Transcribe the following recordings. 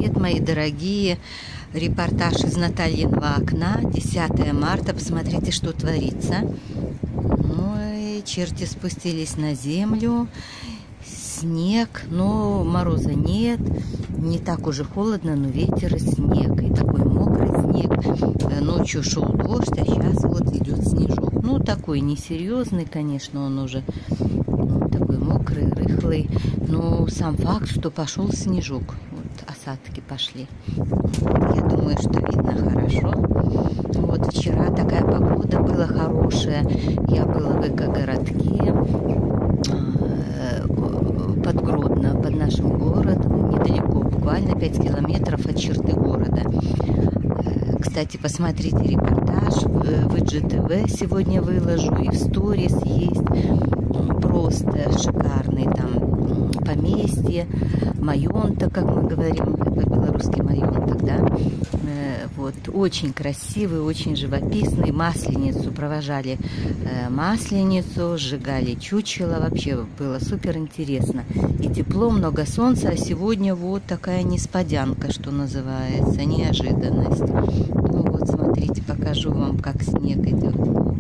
привет, мои дорогие! Репортаж из Натальиного окна, 10 марта. Посмотрите, что творится. Ой, черти спустились на землю. Снег, но мороза нет. Не так уже холодно, но ветер и снег. И такой мокрый снег. Ночью шел дождь, а сейчас вот идет снежок. Ну, такой несерьезный, конечно, он уже такой мокрый, рыхлый. Но сам факт, что пошел снежок. Вот осадки пошли. Я думаю, что видно хорошо. Вот вчера такая погода была хорошая. Я была в экогородке под Гродно, под нашим городом, недалеко, буквально 5 километров от черты города. Кстати, посмотрите репортаж в IGTV сегодня выложу, и в сторис есть. Просто шикарный там поместье, майонток, как мы говорим, по-белорусски майонток, да. Вот, очень красивый, очень живописный. Масленицу провожали, масленицу, сжигали чучело. Вообще было супер интересно. И тепло, много солнца, а сегодня вот такая несподянка, что называется, неожиданность. Ну вот, смотрите, покажу вам, как снег идет.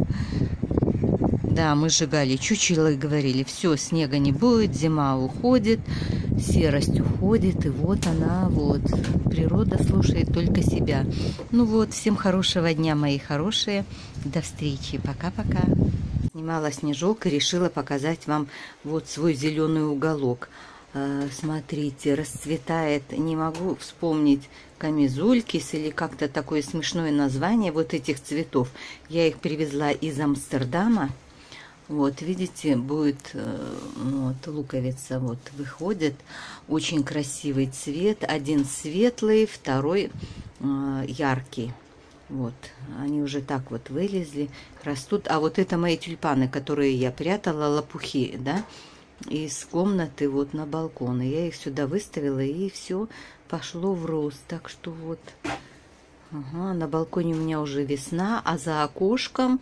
Да, мы сжигали чучело и говорили, все, снега не будет, зима уходит, серость уходит, и вот она, вот, природа слушает только себя. Ну вот, всем хорошего дня, мои хорошие, до встречи, пока-пока. Снимала снежок и решила показать вам вот свой зеленый уголок. Смотрите, расцветает, не могу вспомнить, камизулькис или как-то такое смешное название вот этих цветов. Я их привезла из Амстердама. Вот, видите, будет вот, луковица вот выходит. Очень красивый цвет. Один светлый, второй яркий. Вот, они уже так вот вылезли, растут. А вот это мои тюльпаны, которые я прятала, лопухи, да, из комнаты вот на балкон. И я их сюда выставила, и все пошло в рост. Так что вот... Ага, на балконе у меня уже весна, а за окошком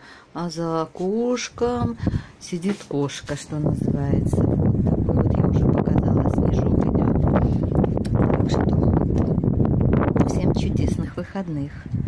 сидит кошка, что называется. Вот такой вот я уже показала, снежок идет. Так что всем чудесных выходных.